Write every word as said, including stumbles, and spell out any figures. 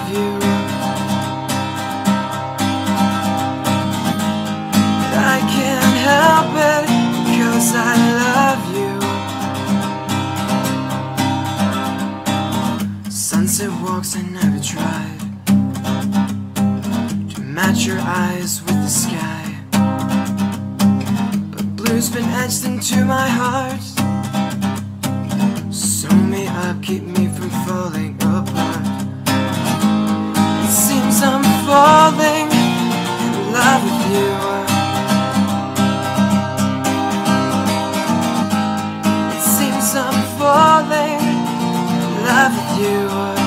love you. I can't help it because I love you. Sunset walks I never tried to match your eyes with the sky, but blue's been etched into my heart. Sew me up, keep me from falling apart. It seems I'm falling in love with you. It seems I'm falling in love with you.